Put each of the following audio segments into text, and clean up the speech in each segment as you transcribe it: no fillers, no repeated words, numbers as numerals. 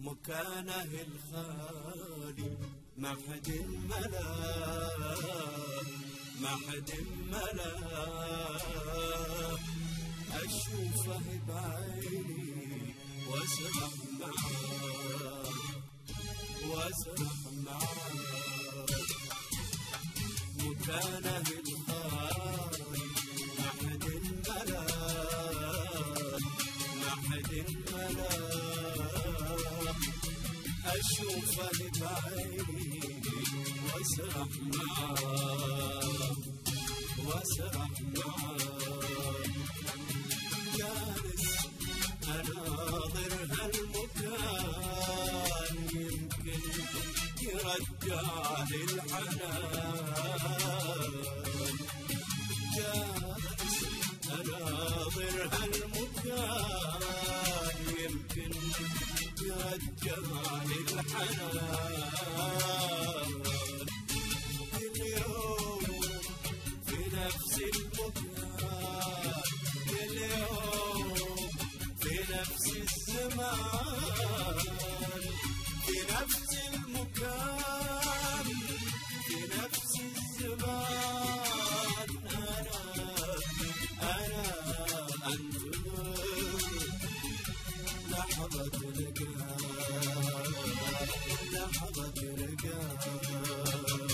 مكانه الخالي ما حد ملاه، ما حد ملاه. أشوفه بعيني وأسرح معاه، وأسرح معاه. مكانه الخالي ما حد ملاه، ما حد ملاه. أشوفه بعيني وأسرح معاه، وأسرح معاه. جالس أناظر هالمكان يمكن يرجعني الحنان. جالس أناظر هالمكان يمكن يرجعني الحنان. اليوم في نفس المكان، اليوم في نفس الزمان، في نفس المكان، في نفس الزمان. أنا أنتظر لحظة لقاء، لحظة لقاء.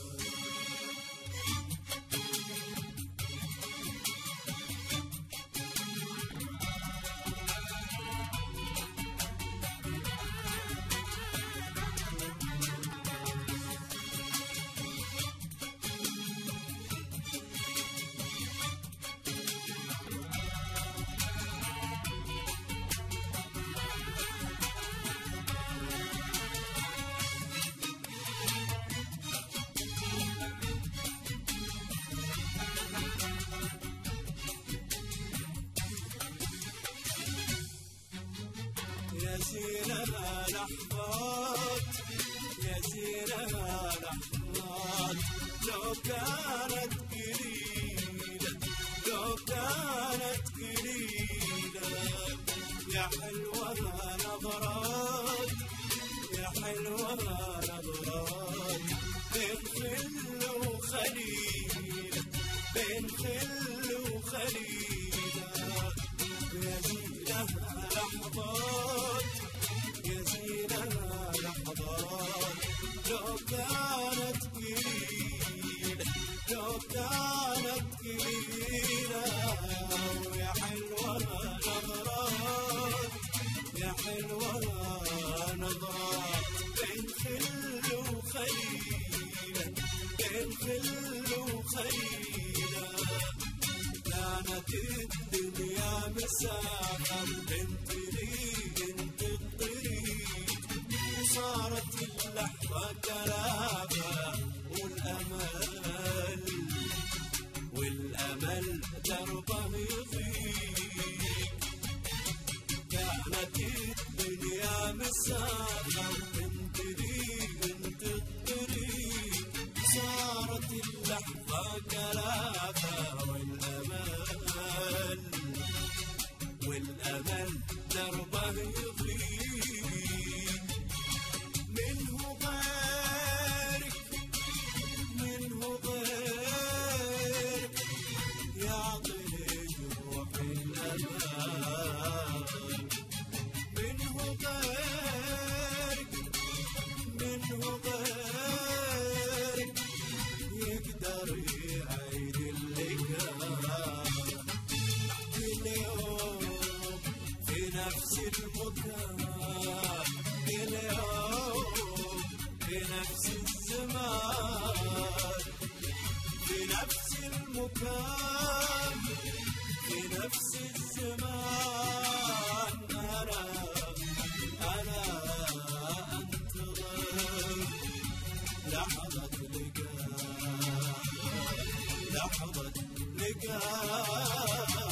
يسيرها لحظات، يسيرها لحظات. لو كانت قليلة، لو كانت قليلة. يا حلوها نظرات، يا حلوها نظرات. بين خل وخليلة، بين خل وخليلة. يزينها لحظات، يزينها لحظات. لو كانت قليلة، لو كانت قليلة. يا حلوها نظرات، يا حلوها نظرات. بين خل وخليلة، بين خل وخليلة. كانت الدنيا مسافة بنت لي انت الطريق، وصارت اللحظة كلافة. والأمل، والأمل دربه يضيق. كانت الدنيا مسافة بنت لي انت الطريق، صارت اللحظة كلافة. والأمل دربه يضيق. منه غيرك، منه غيرك يعطي روح الأمان. منه غيرك، منه غيرك يقدر يعيد اللقاء. اليوم في نفس المكان، اليوم في نفس الزمان، في نفس المكان، في نفس الزمان. أنا أنتظر لحظة لقاء، لحظة لقاء.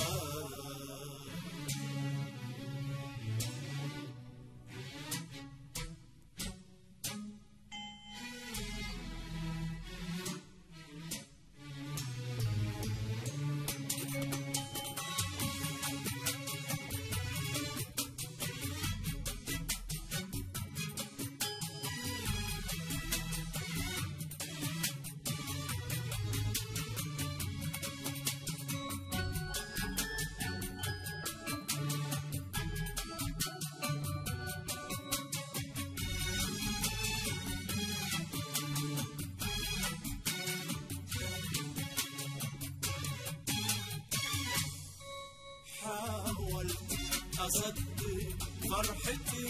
أصدق فرحتي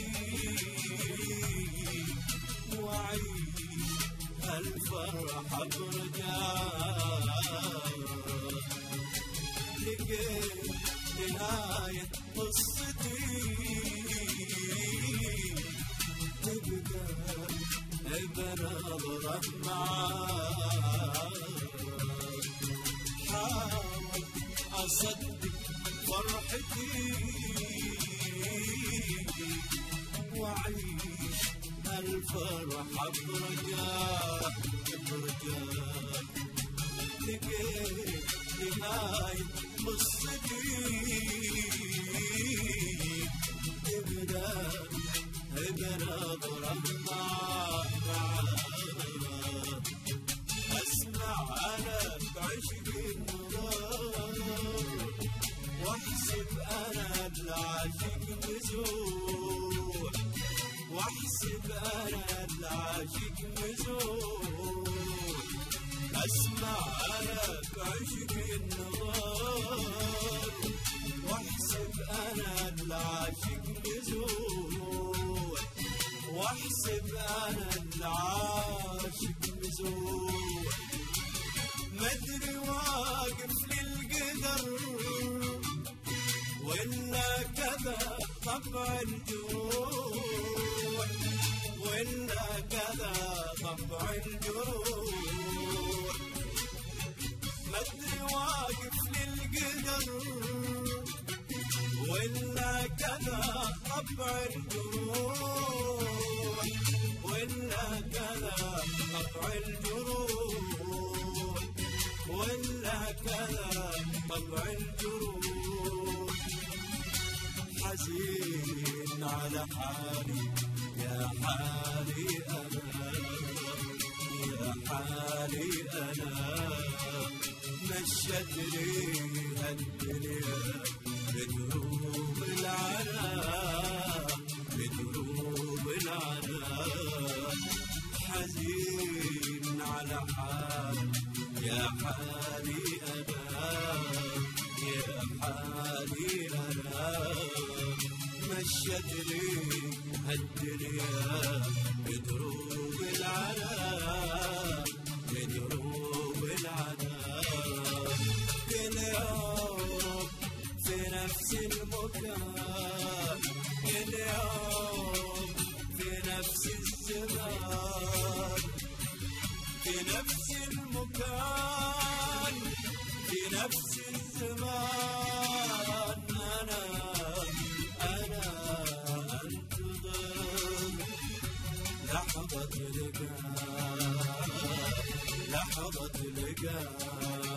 وأعيش هالفرحة برجاء. لقيت نهاية قصتي تبدأ بنظرة معاك. حاول أصدق فرحتي وأعيش هالفرحة برجاء. لقيت نهاية قصتي تبدأ بنظرة معاك. أسمع أنا بعشق النظر واحسب أنا العاشق مزوح. واحسب أنا العاشق مزوح. أسمع أنا بعشق النظر واحسب أنا العاشق مزوح. واحسب أنا العاشق مزوح. مدري واقف للقدر ولا كذا طبع الجروح. ولا كذا طبع الجروح. مدري واقف للقدر ولا كذا طبع الجروح. ولا كذا طبع الجروح. ولا كذا طبع الجروح. حزين على حالي يا حالي أنا. يا حالي أنا مشتني هالدنيا بدروب العنا. بدروب العنا. حزين على حالي يا حالي أنا. يا حالي أنا مشتني هالدنيا بدروب العنا. بدروب العنا. كل يوم في نفس المكان. كل يوم في نفس الزمان. في نفس المكان. في نفس الزمان. أنا أنتظر لحظة لقاء. لحظة لقاء.